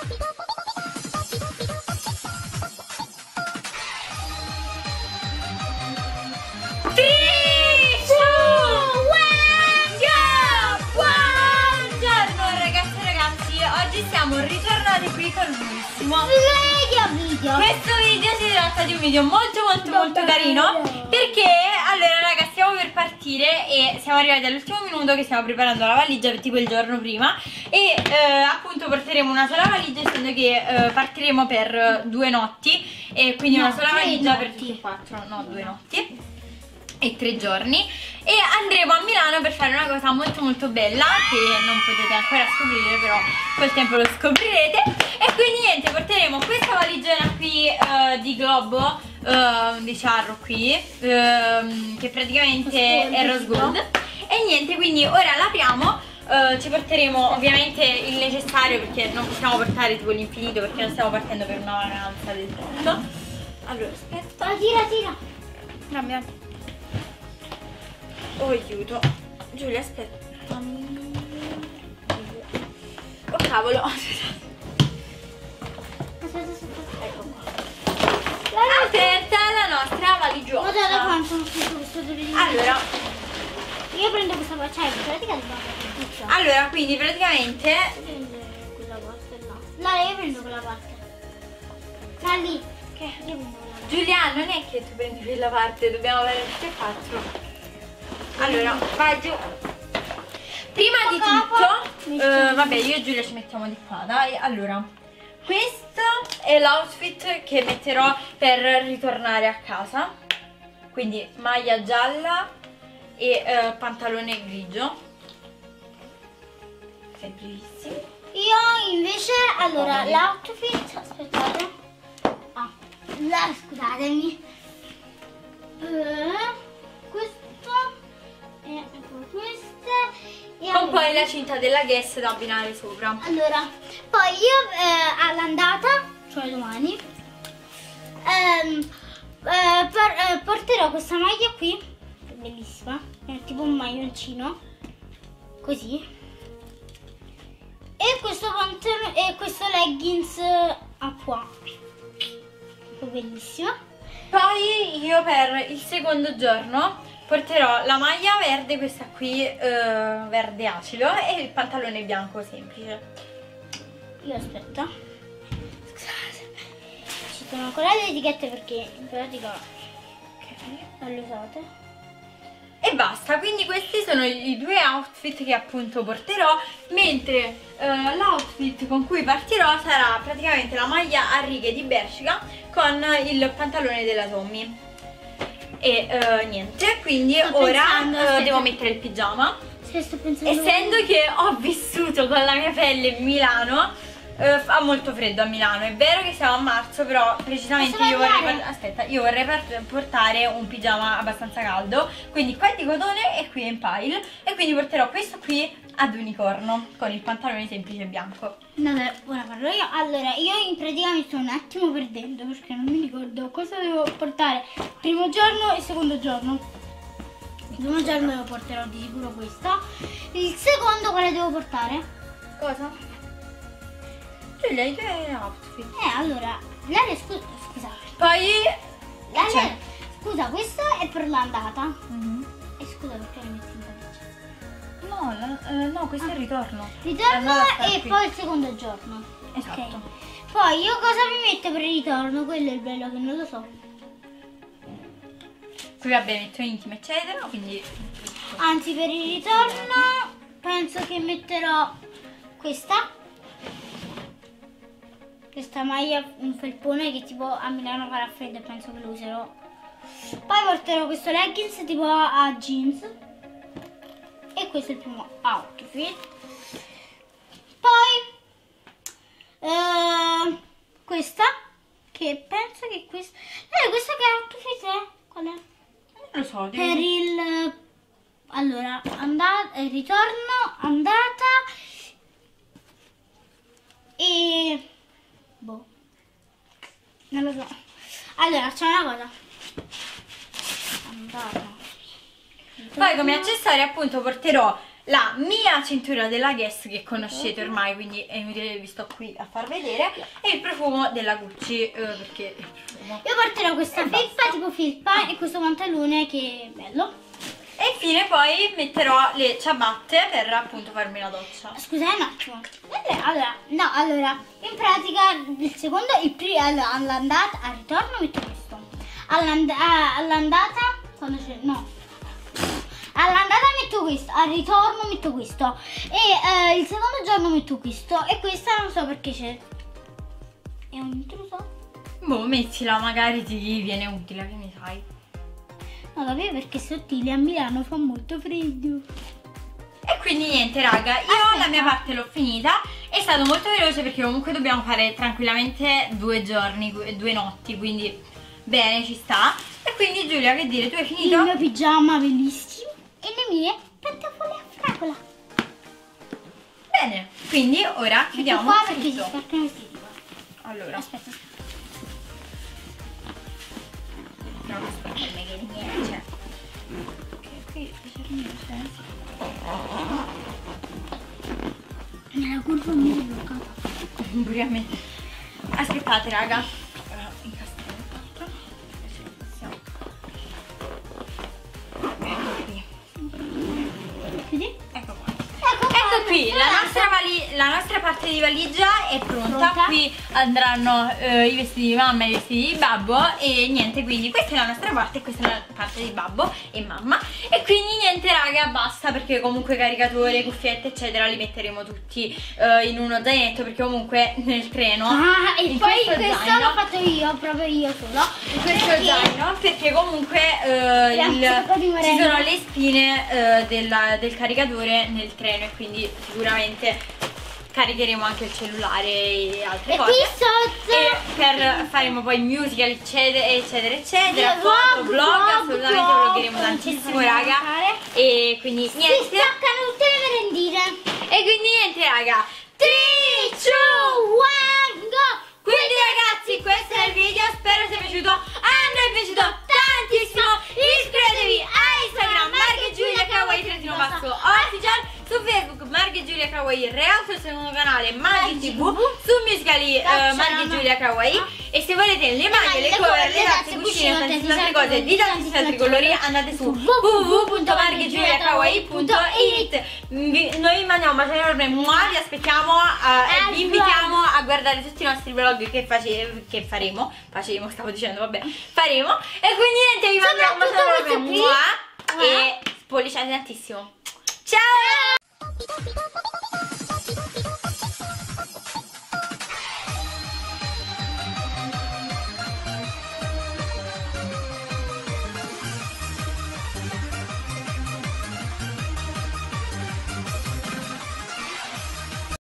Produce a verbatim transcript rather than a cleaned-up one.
Siamo ritornati qui con un nuovissimo video. Questo video si tratta di un video molto molto molto carino, perché allora raga stiamo per partire e siamo arrivati all'ultimo minuto che stiamo preparando la valigia tipo il giorno prima e eh, appunto porteremo una sola valigia, essendo che eh, partiremo per due notti e quindi no, una sola valigia notti. per tutti e quattro, no due notti e tre giorni, e andremo a Milano per fare una cosa molto molto bella che non potete ancora scoprire, però col tempo lo scoprirete. E quindi niente, porteremo questa valigiona qui uh, di globo, uh, di Charro qui, uh, che praticamente è rose gold, e niente, quindi ora l'apriamo. Uh, ci porteremo ovviamente il necessario, perché non possiamo portare tipo l'infinito, perché non stiamo partendo per una vacanza del tutto. Allora aspetta, oh, tira tira dammi, dammi. Oh aiuto, Giulia aspetta. Oh cavolo. Aspetta, aspetta. Ecco qua. Aperta la nostra valigiona. Guarda quanto ho scritto questo dolino. Allora, io prendo questa qua, cioè pratica di base. allora quindi praticamente Prende quella parte là. Là io prendo quella parte. Da lì. Che? Io prendo quella parte. Giulia, non è che tu prendi quella parte, dobbiamo avere tutte e quattro. Allora, vai giù. Prima di tutto, eh, vabbè, io e Giulia ci mettiamo di qua, dai. Allora, questo è l'outfit che metterò per ritornare a casa. Quindi maglia gialla e eh, pantalone grigio. Semplicissimo. Io invece, allora, l'outfit, aspettate. Ah, la, scusatemi. Uh, questo e queste e con allora, poi la cinta della Guess da abbinare sopra. allora poi io eh, all'andata, cioè domani, ehm, eh, per, eh, porterò questa maglia qui, che è bellissima, è tipo un maglioncino così, e questo pantalone e questo leggings a qua, che è bellissimo. Poi io per il secondo giorno porterò la maglia verde, questa qui eh, verde acido, e il pantalone bianco semplice. Io aspetta. Scusate. Ci sono ancora le etichette perché in pratica okay, non le usate. E basta, quindi questi sono i due outfit che appunto porterò, mentre eh, l'outfit con cui partirò sarà praticamente la maglia a righe di Bershka con il pantalone della Tommy. E uh, niente, quindi sto ora pensando, uh, devo mettere il pigiama. Sì, sto pensando. Essendo che ho vissuto con la mia pelle Milano, uh, fa molto freddo a Milano. È vero che siamo a marzo, però precisamente io vorrei, aspetta, io vorrei portare un pigiama abbastanza caldo. Quindi qua è di cotone e qui è in pile. E quindi porterò questo qui ad unicorno con il pantalone semplice bianco. Vabbè, ora parlo io. Allora, io in pratica mi sto un attimo perdendo perché non mi ricordo cosa devo portare primo giorno e secondo giorno. Il primo giorno porterò di sicuro questa. Il secondo quale devo portare? Cosa? Giulia, i due outfit. Eh, allora, Lele, scusa, scusa. Poi Lele, scusa, questo è per l'andata. Mm-hmm. E scusa perché le metti in valigia? No, la, eh, no, questo ah. è il ritorno. Ritorno e qui. Poi il secondo giorno. Esatto. Okay. Poi io cosa mi metto per il ritorno? Quello è il bello che non lo so. Qui vabbè, metto intimo eccetera, quindi... Anzi, per il ritorno penso che metterò questa. Questa maglia, un felpone che tipo a Milano farà freddo e penso che lo userò. Poi porterò questo leggings tipo a, a jeans. E questo è il primo outfit. Poi eh, questa, che penso che questa eh, questa che outfit è? Qual è? Non lo so, devi... Per il allora andata, ritorno, andata e boh, non lo so. Allora c'è una cosa, andata. Poi come accessori appunto porterò la mia cintura della Guess che conoscete ormai, quindi è inutile che vi sto qui a far vedere, e il profumo della Gucci, eh, perché il profumo. Io porterò questa E felpa basta. tipo felpa e questo pantalone che è bello. E infine poi metterò le ciabatte per appunto farmi la doccia. Scusate un attimo. Allora, no, allora, in pratica il secondo, il primo, allora, all'andata, al ritorno metto questo. All'and- ah, all'andata, quando c'è, no. All'andata metto questo, al ritorno metto questo. E eh, il secondo giorno metto questo. E questa non so perché c'è. È un intruso? Boh, mettila, magari ti viene utile, che ne sai. No, capito perché è sottile, a Milano fa molto freddo. E quindi niente raga, io Aspetta. la mia parte l'ho finita. È stato molto veloce perché comunque dobbiamo fare tranquillamente due giorni, due notti, quindi bene, ci sta. E quindi Giulia, che dire, tu hai finito? Il mio pigiama bellissimo e le mie pantofole a fragola. Bene, quindi ora chiudiamo Qua perché si tutto. spaccano i vestiti qua. Allora, Aspetta. no, aspetta, che niente, cioè. Ok, qui c'è. Nella curva mi è bloccata. Pure a me. Aspettate raga. Allora, incastriamo l'altro. Passiamo. Ecco qui. Chiudi? Ecco qua. Ecco, Ecco qui, la nostra, vali- la nostra parte di valigia è pronta. Pronta? Qui andranno eh, i vestiti di mamma e i vestiti di babbo. E niente, quindi questa è la nostra parte e questa è la parte di babbo e mamma. E quindi niente raga, basta, perché comunque caricatore, cuffiette eccetera li metteremo tutti eh, in uno zainetto, perché comunque nel treno Ah, e in poi questo questo zaino- l'ho fatto io, proprio io solo. in questo Perché- zaino, perché comunque eh, il- Grazie, di ci merenda. sono le spine eh, della- del caricatore nel treno, e quindi sicuramente caricheremo anche il cellulare e altre E cose. qui sotto E per faremo poi musical eccetera eccetera eccetera, Vlog, foto, vlog, vlog, assolutamente vlog, vloggeremo non tantissimo ci raga. fare. E quindi si niente. staccano tutte le merendine. E quindi niente raga. tre, due, uno, go! Quindi ragazzi, questo è il video, spero sia piaciuto. A noi è piaciuto tantissimo. Iscrivetevi a Instagram Marghe Giulia Kawaii trattino basso official, su Facebook Marghe Giulia Kawaii Real, sul secondo canale Marghe tivù, su Musicali eh, Marghe Giulia Kawaii. E se volete le maglie, le cover, le tazze, cuscine e tantissime altre cose di tantissimi altri colori, andate su w w w punto marghe giulia kawaii punto i t. Noi vi mandiamo un bacione enorme, mua, vi aspettiamo eh, e vi invitiamo a guardare tutti i nostri vlog che, face, che faremo. Facemo, stavo dicendo, vabbè, faremo. E quindi niente, vi mandiamo un bacione enorme, Soprattutto mua, e spolliciate tantissimo. Ciao!